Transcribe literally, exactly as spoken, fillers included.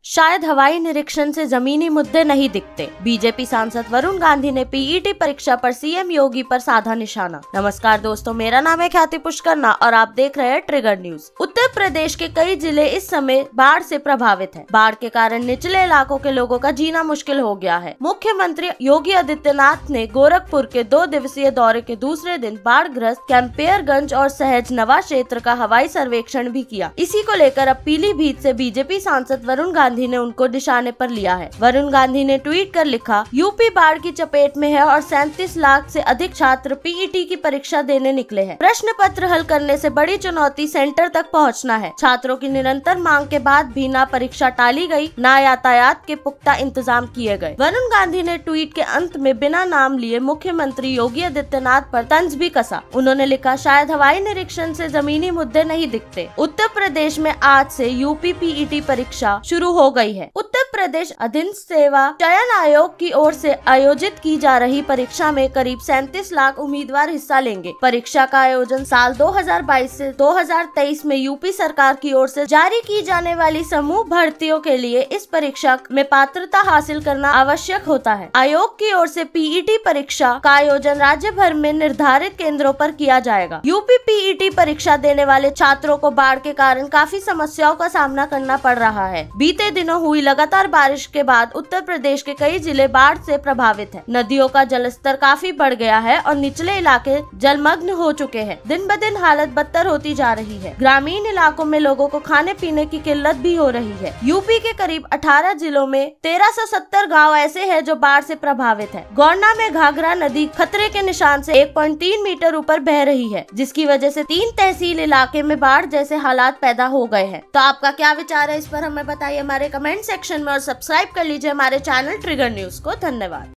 शायद हवाई निरीक्षण से जमीनी मुद्दे नहीं दिखते। बीजेपी सांसद वरुण गांधी ने पीईटी परीक्षा पर सीएम योगी पर साधा निशाना। नमस्कार दोस्तों, मेरा नाम है ख्याति पुष्करना और आप देख रहे हैं ट्रिगर न्यूज। उत्तर प्रदेश के कई जिले इस समय बाढ़ से प्रभावित हैं। बाढ़ के कारण निचले इलाकों के लोगों का जीना मुश्किल हो गया है। मुख्यमंत्री योगी आदित्यनाथ ने गोरखपुर के दो दिवसीय दौरे के दूसरे दिन बाढ़ ग्रस्त कैंपियरगंज और सहजनवा क्षेत्र का हवाई सर्वेक्षण भी किया। इसी को लेकर अब पीलीभीत से बीजेपी सांसद वरुण गांधी ने उनको निशाने पर लिया है। वरुण गांधी ने ट्वीट कर लिखा, यूपी बाढ़ की चपेट में है और सैंतीस लाख से अधिक छात्र पीईटी की परीक्षा देने निकले हैं। प्रश्न पत्र हल करने से बड़ी चुनौती सेंटर तक पहुंचना है। छात्रों की निरंतर मांग के बाद भी ना परीक्षा टाली गई, ना यातायात के पुख्ता इंतजाम किए गए। वरुण गांधी ने ट्वीट के अंत में बिना नाम लिए मुख्यमंत्री योगी आदित्यनाथ पर तंज भी कसा। उन्होंने लिखा, शायद हवाई निरीक्षण से जमीनी मुद्दे नहीं दिखते। उत्तर प्रदेश में आज से यूपी पीईटी परीक्षा शुरू हो गई है। उत्तर प्रदेश अधीन सेवा चयन आयोग की ओर से आयोजित की जा रही परीक्षा में करीब सैंतीस लाख उम्मीदवार हिस्सा लेंगे। परीक्षा का आयोजन साल दो हज़ार बाईस से दो हज़ार तेईस में यूपी सरकार की ओर से जारी की जाने वाली समूह भर्तियों के लिए इस परीक्षा में पात्रता हासिल करना आवश्यक होता है। आयोग की ओर से पीईटी परीक्षा का आयोजन राज्य भर में निर्धारित केंद्रों पर किया जाएगा। यूपी पीईटी परीक्षा देने वाले छात्रों को बाढ़ के कारण काफी समस्याओं का सामना करना पड़ रहा है। बीते दिनों हुई लगातार बारिश के बाद उत्तर प्रदेश के कई जिले बाढ़ से प्रभावित हैं। नदियों का जलस्तर काफी बढ़ गया है और निचले इलाके जलमग्न हो चुके हैं। दिन ब दिन हालत बदतर होती जा रही है। ग्रामीण इलाकों में लोगों को खाने पीने की किल्लत भी हो रही है। यूपी के करीब अठारह जिलों में तेरह सौ सत्तर गाँव ऐसे हैं जो बाढ़ से प्रभावित है। गौरना में घाघरा नदी खतरे के निशान से एक पॉइंट तीन मीटर ऊपर बह रही है, जिसकी वजह से तीन तहसील इलाके में बाढ़ जैसे हालात पैदा हो गए हैं। तो आपका क्या विचार है इस पर हमें बताइए हमारे कमेंट सेक्शन में और सब्सक्राइब कर लीजिए हमारे चैनल ट्रिगर न्यूज को। धन्यवाद।